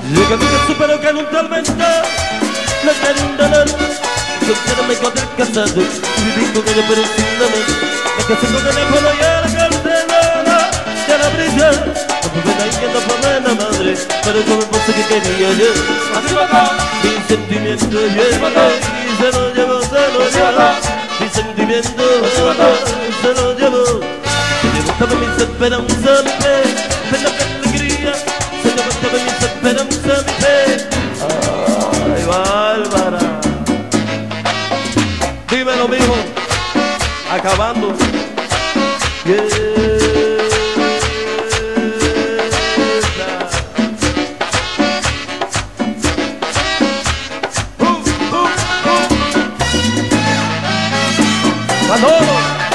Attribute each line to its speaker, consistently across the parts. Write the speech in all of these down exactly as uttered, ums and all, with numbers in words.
Speaker 1: Llega mi que supero que en un tormento no quiero un dolor. Yo quiero me encontrar casado y vivir con ella pero sin dolor. Me casé con ella por hoy a la cartelera de la brisa. No fue la izquierda por la madre, pero como pasa que quería yo.
Speaker 2: Así mató,
Speaker 1: Mi sentimiento yo y se lo llevo, se lo llevo. Mi sentimiento se lo llevo. Se levantaba mis esperanzas, mi fe, pero que alegría. Se levantaba mis esperanzas, mi fe. Ay, Bárbara. Dímelo, mijo. Acabando. Yeah. Manolo.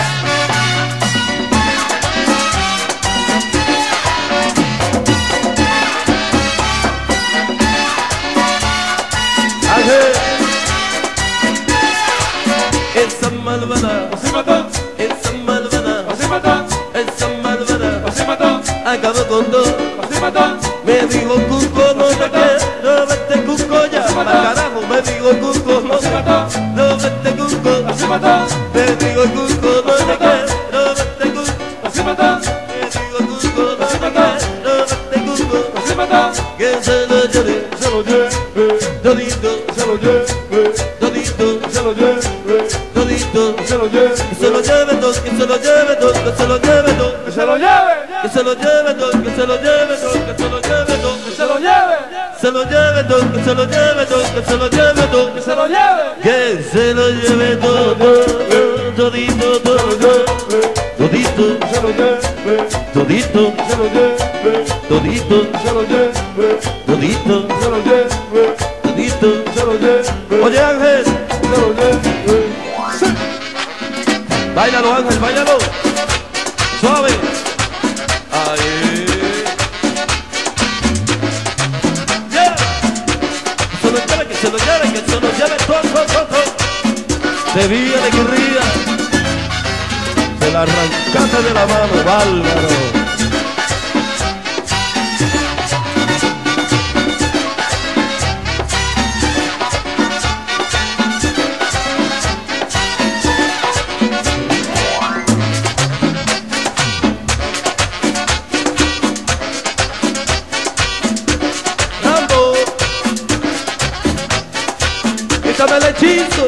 Speaker 1: Ángel. Esa malvada,
Speaker 2: así mató,
Speaker 1: esa malvada,
Speaker 2: así mató,
Speaker 1: esa malvada,
Speaker 2: así mató,
Speaker 1: acabó con todo.
Speaker 2: así mató,
Speaker 1: Me dijo Cuco, no te quiero, vete Cuco ya, pa' carajo. Me dijo Cuco, no te quiero, vete Cuco.
Speaker 2: así mató,
Speaker 1: Me dijo Cuco, no te quiero, vete Cuco.
Speaker 2: así mató,
Speaker 1: Me dijo Cuco, no te quiero, vete Cuco.
Speaker 2: así mató,
Speaker 1: Que se lo lleve,
Speaker 2: se lo lleve,
Speaker 1: todito,
Speaker 2: se lo lleve,
Speaker 1: todito,
Speaker 2: se lo lleve,
Speaker 1: todito.
Speaker 2: se lo lleve,
Speaker 1: Que se lo lleve todo, que se lo lleve todo, que se lo lleve todo.
Speaker 2: que se lo lleve,
Speaker 1: Que se lo lleve todo, que se lo lleve todo, que se lo lleve todo.
Speaker 2: que se lo lleve,
Speaker 1: Se lo lleve todo, que se lo lleve todo, que se lo lleve todo.
Speaker 2: que se lo lleve,
Speaker 1: Que se lo lleve todo, todito, todo, todito,
Speaker 2: se lo lleve,
Speaker 1: todito,
Speaker 2: se lo lleve,
Speaker 1: todito,
Speaker 2: se lo lleve,
Speaker 1: todito,
Speaker 2: se lo lleve,
Speaker 1: todito.
Speaker 2: se lo lleve,
Speaker 1: Oye Ángel,
Speaker 2: se lo lleve, sí.
Speaker 1: báilalo Ángel, báilalo, suave. Ahí. Yeah. Que se lo lleve, que se lo lleve, que se lo lleve todo, todo, todo, todo. De vía de guerrilla, se la arrancaste de la mano, bárbaro. Rambo, échame el hechizo.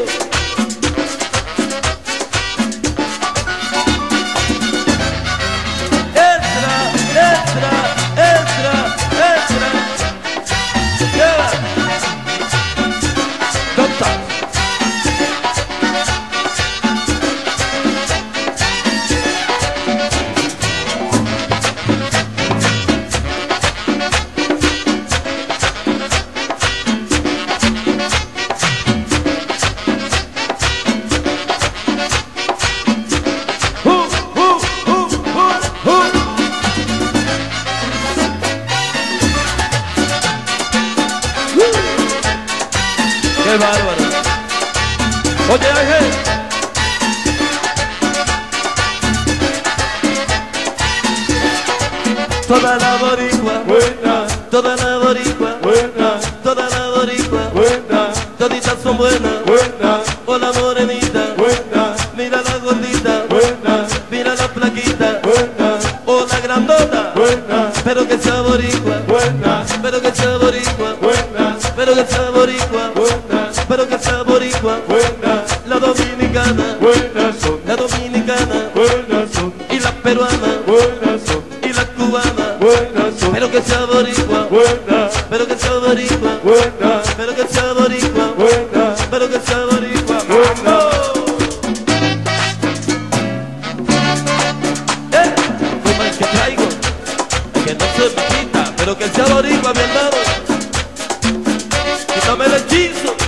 Speaker 1: Entra, entra, entra, entra. Yeah. Doctor. Uh, uh, uh, uh, uh. ¡Qué bárbaro! Oye Ángel, toda la boricua,
Speaker 2: Buena,
Speaker 1: toda la boricua,
Speaker 2: buena,
Speaker 1: toda la boricua,
Speaker 2: buena,
Speaker 1: toditas son buenas.
Speaker 2: buena,
Speaker 1: O la morenita,
Speaker 2: buena,
Speaker 1: mira la gordita,
Speaker 2: buena,
Speaker 1: mira la flaquita,
Speaker 2: buena,
Speaker 1: o la grandota,
Speaker 2: buena,
Speaker 1: pero que sea boricua,
Speaker 2: buena,
Speaker 1: pero que sea boricua,
Speaker 2: buena,
Speaker 1: pero que sea boricua,
Speaker 2: buena,
Speaker 1: pero que sea boricua,
Speaker 2: buena,
Speaker 1: la dominicana,
Speaker 2: buenas son,
Speaker 1: la dominicana,
Speaker 2: buenas son,
Speaker 1: y la peruana,
Speaker 2: buenas son,
Speaker 1: y la cubana,
Speaker 2: buenas son,
Speaker 1: pero que sea boricua,
Speaker 2: buena,
Speaker 1: pero que sea boricua,
Speaker 2: buena,
Speaker 1: pero que sea boricua,
Speaker 2: buena,
Speaker 1: pero que sea boricua.
Speaker 2: buena.
Speaker 1: ¡Eh! Como el que traigo, que no se me quita, pero que sea boricua, mi hermano. Quítame el hechizo.